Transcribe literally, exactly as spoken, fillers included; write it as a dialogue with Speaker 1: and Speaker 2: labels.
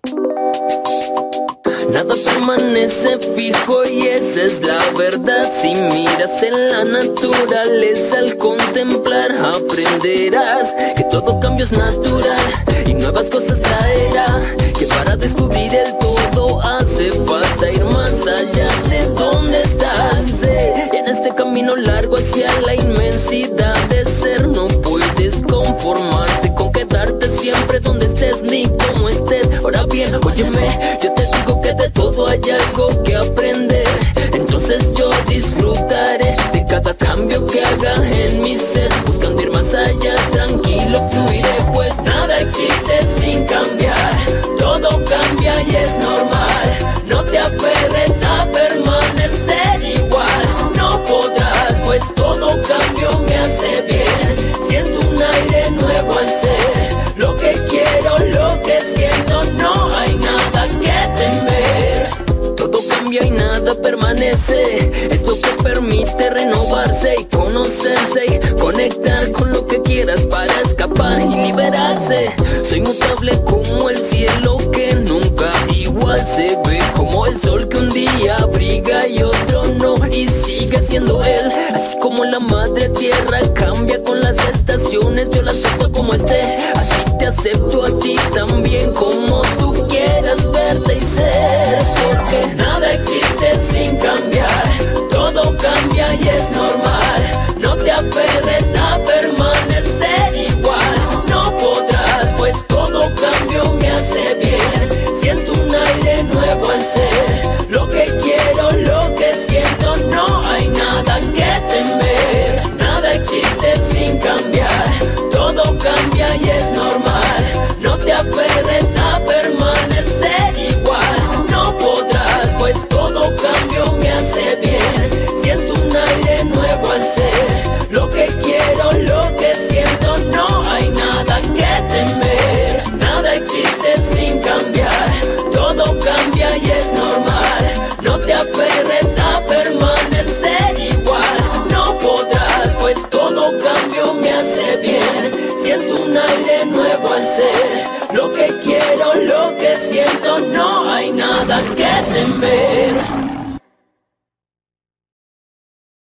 Speaker 1: Nada permanece fijo y esa es la verdad. Si miras en la naturaleza al contemplar, aprenderás que todo cambio es natural y nuevas cosas traerá. Que para descubrir el todo hace falta ir más allá de donde estás. Sí, y en este camino largo hacia la inmensidad de ser, no puedes conformarte con quedarte siempre donde estés ni como estés. Ahora bien, óyeme, yo te digo que de todo hay algo que aprender. Entonces yo disfrutaré de cada cambio que haga en mi ser, buscando ir más allá, tranquilo fluiré. Pues nada existe sin cambiar, todo cambia y es normal. No te aferres a permanecer igual, no podrás, pues todo cambio me hace bien. Siento un aire nuevo al ser, lo que quiero, lo que siento, no hay nada que temer. Todo cambia y nada permanece, es lo que permite renovarse y conocerse y conectar con lo que quieras para escapar y liberarse. Soy mutable como el cielo que nunca igual se ve, como el sol que un día brilla y otro no, y sigue siendo él. Así como la madre tierra cambia con las estaciones, yo la acepto como esté, así te acepto a ti también, como tú quieras verte y ser. Porque nada existe sin cambiar, todo cambia y es normal. No te aferres a permanecer igual, no podrás, pues todo cambio me hace bien. Siento un aire nuevo al ser, lo que quiero, lo que siento, no hay nada que temer. Nada existe sin cambiar, todo cambia y es normal. No te aferres a permanecer igual, no podrás, pues todo cambio me hace bien. Siento un aire nuevo al ser, lo que quiero, lo que siento, no hay nada que temer. Nada existe sin cambiar, todo cambia y es normal. No te aferres a permanecer igual, no podrás, pues todo cambio me hace bien. Siento un aire nuevo al ser, lo que quiero, lo que siento, no hay nada que temer.